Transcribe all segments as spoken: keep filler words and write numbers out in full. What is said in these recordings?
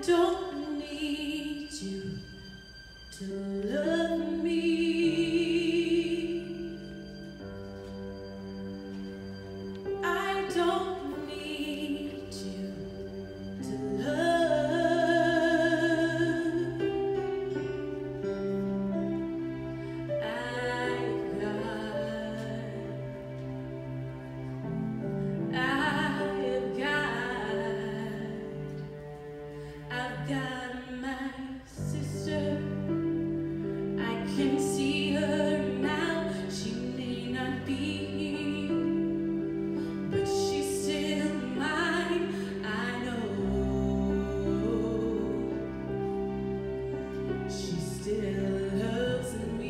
don't need you to love me. I don't need you to love. I've got, I've got, I've got my sister. I can see her now. She may not be here, but she's still mine. I know she still loves me.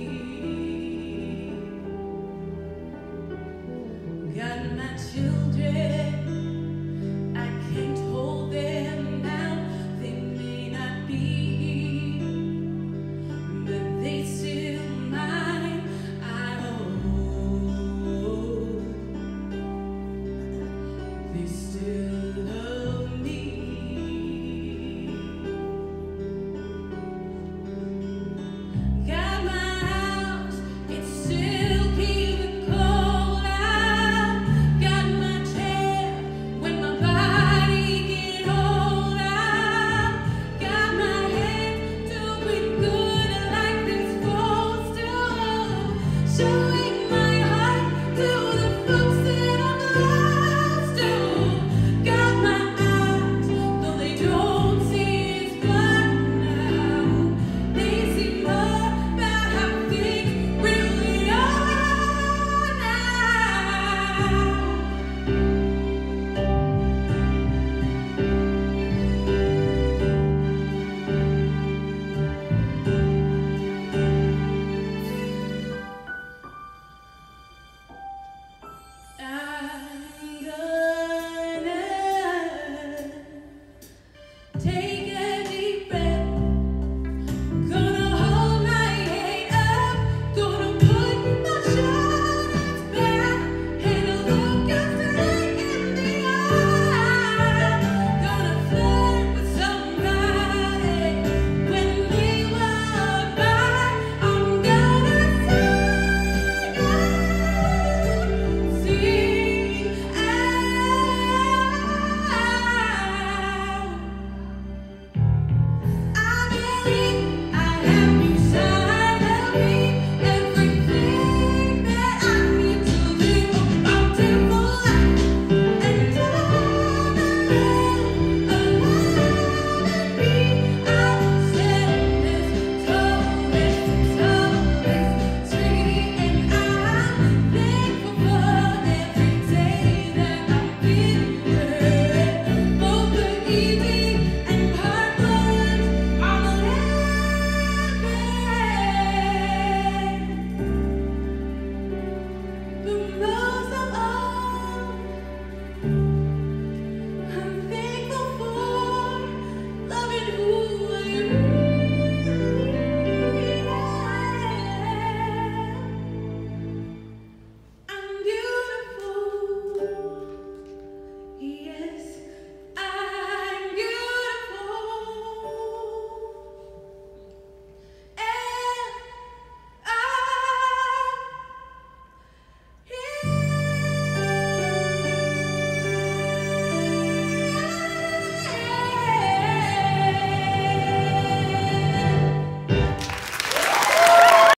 Got my children. I can't hold them now. They may not be here, but they still mine. I know they still